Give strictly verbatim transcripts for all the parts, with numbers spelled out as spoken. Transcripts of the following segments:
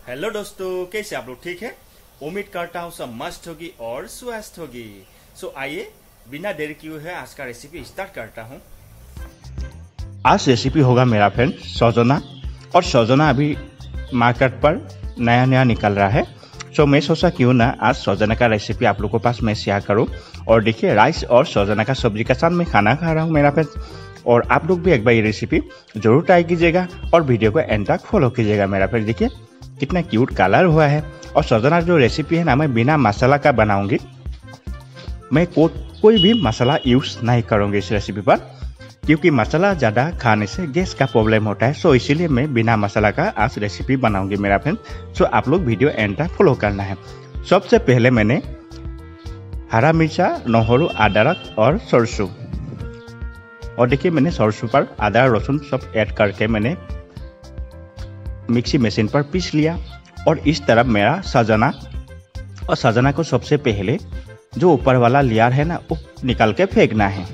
Hello दोस्तों, कैसे आप लोग? ठीक है, उम्मीद करता हूँ सब मस्त होगी और स्वस्थ होगी। सो आइए बिना देरी किए हुए आज का रेसिपी स्टार्ट करता हूँ। आज रेसिपी होगा मेरा फ्रेंड सौजना, और सौजना अभी मार्केट पर नया नया निकल रहा है। सो मैं सोचा क्यों ना आज सौजना का रेसिपी आप लोगों के पास मैं शेयर करूं। और देखिए, राइस और सौजना का सब्जी के साथ मैं खाना खा रहा हूं मेरा फ्रेंड। और आप लोग भी एक बार ये रेसिपी जरूर ट्राई कीजिएगा और वीडियो को एंड तक फॉलो कीजिएगा मेरा फ्रेंड। देखिए कितना क्यूट कलर हुआ है। और सौजना जो रेसिपी है ना, मैं बिना मसाला का बनाऊंगी। मैं को, कोई भी मसाला यूज नहीं करूंगी इस रेसिपी पर, क्योंकि मसाला ज़्यादा खाने से गैस का प्रॉब्लम होता है। सो इसीलिए मैं बिना मसाला का आज रेसिपी बनाऊंगी मेरा फ्रेंड। सो आप लोग वीडियो एंड तक फॉलो करना है। सबसे पहले मैंने हरा मिर्चा, नहरु, अदरक और सरसों, और देखिए मैंने सरसों पर अदरक लहसुन सब ऐड करके मैंने मिक्सी मशीन पर पीस लिया। और इस तरफ मेरा सजना, और सजना को सबसे पहले जो ऊपर वाला लेयर है ना वो निकाल के फेंकना है।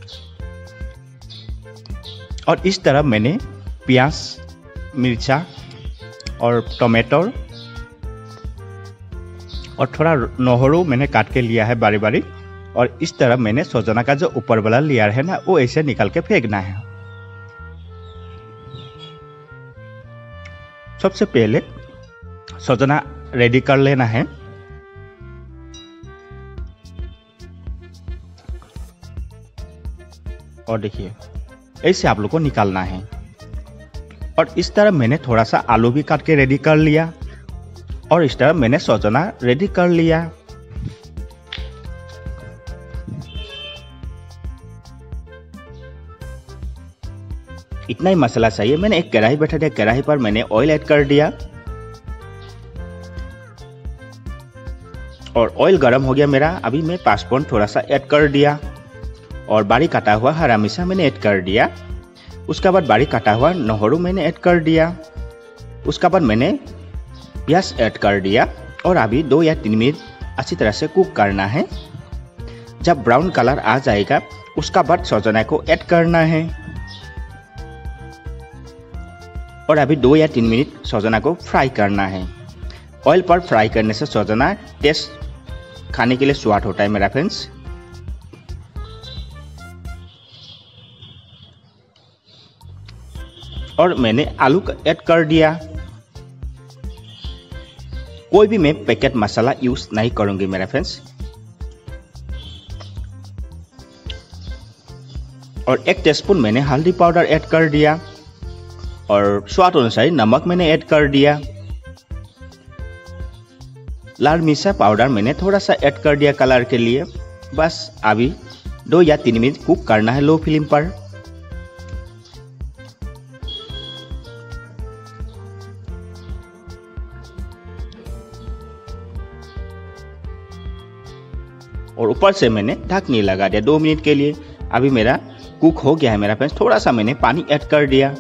और इस तरफ मैंने प्याज, मिर्चा और टमाटो और थोड़ा नहरु मैंने काट के लिया है बारी बारी। और इस तरफ मैंने सजना का जो ऊपर वाला लेयर है ना वो ऐसे निकाल के फेंकना है। सबसे पहले सजना रेडी कर लेना है। और देखिए ऐसे आप लोग को निकालना है। और इस तरह मैंने थोड़ा सा आलू भी काट के रेडी कर लिया। और इस तरह मैंने सौजना रेडी कर लिया। इतना ही मसाला चाहिए। मैंने एक कढ़ाई बैठा दिया, कढ़ाई पर मैंने ऑयल ऐड कर दिया। और ऑयल गर्म हो गया मेरा। अभी मैं पाँचफोरन थोड़ा सा ऐड कर दिया। और बारीक काटा हुआ हरा मिर्चा मैंने ऐड कर दिया। उसके बाद बारीक काटा हुआ नहरु मैंने ऐड कर दिया। उसके बाद मैंने प्याज ऐड कर दिया। और अभी दो या तीन मिनट अच्छी तरह से कुक करना है। जब ब्राउन कलर आ जाएगा उसका बाद सौजना को ऐड करना है। और अभी दो या तीन मिनट सौजना को फ्राई करना है। ऑयल पर फ्राई करने से सौजना टेस्ट खाने के लिए स्वाद होता है मेरा फ्रेंड्स। और मैंने आलू ऐड कर दिया। कोई भी मैं पैकेट मसाला यूज नहीं करूंगी मेरा फ्रेंड्स। और एक टीस्पून मैंने हल्दी पाउडर ऐड कर दिया। और स्वाद अनुसार नमक मैंने ऐड कर दिया। लाल मिर्चा पाउडर मैंने थोड़ा सा ऐड कर दिया कलर के लिए। बस अभी दो या तीन मिनट कुक करना है लो फ्लेम पर। और ऊपर से मैंने ढकनी लगा दिया दो मिनट के लिए। अभी मेरा कुक हो गया है मेरा फ्रेंड्स। थोड़ा सा मैंने पानी ऐड कर दिया।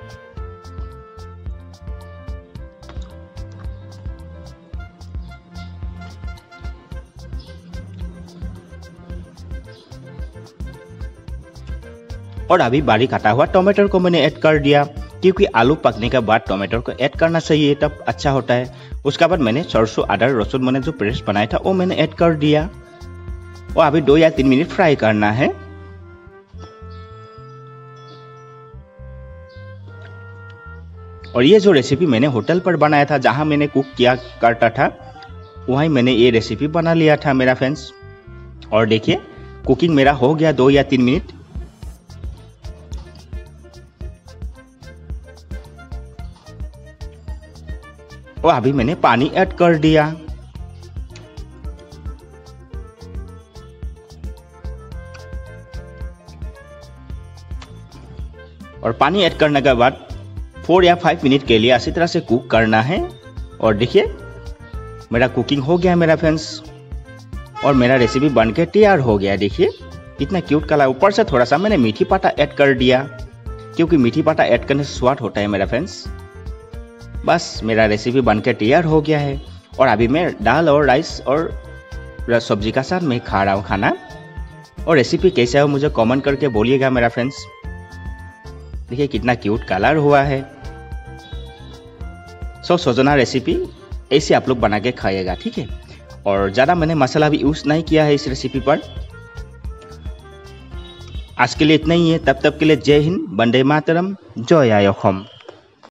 और अभी बारीक काटा हुआ टमाटर को मैंने ऐड कर दिया, क्योंकि आलू पकने के बाद टमाटर को ऐड करना चाहिए, तब अच्छा होता है। उसके बाद मैंने सरसों, अदरक, लहसुन मैंने जो पेस्ट बनाया था वो मैंने ऐड कर दिया। और अभी दो या तीन मिनट फ्राई करना है। और ये जो रेसिपी मैंने होटल पर बनाया था, जहां मैंने कुक किया करता था, वहीं मैंने ये रेसिपी बना लिया था मेरा फ्रेंड्स। और देखिए कुकिंग मेरा हो गया दो या तीन मिनट। और अभी मैंने पानी ऐड कर दिया। और पानी ऐड करने के बाद फोर या फाइव मिनट के लिए अच्छी तरह से कुक करना है। और देखिए मेरा कुकिंग हो गया मेरा फ्रेंड्स। और मेरा रेसिपी बनके तैयार हो गया। देखिए कितना क्यूट कलर। ऊपर से थोड़ा सा मैंने मीठी पाता ऐड कर दिया, क्योंकि मीठी पाता ऐड करने से स्वाद होता है मेरा फ्रेंड्स। बस मेरा रेसिपी बनके तैयार हो गया है। और अभी मैं दाल और राइस और सब्जी का साथ मैं खा रहा हूँ खाना। और रेसिपी कैसा है मुझे कमेंट करके बोलिएगा मेरा फ्रेंड्स। देखिए कितना क्यूट कलर हुआ है। सो सजना रेसिपी ऐसे आप लोग बना के खाइएगा, ठीक है। और ज़्यादा मैंने मसाला भी यूज़ नहीं किया है इस रेसिपी पर। आज के लिए इतना ही है, तब तक के लिए जय हिंद, वंदे मातरम, जय आय असम।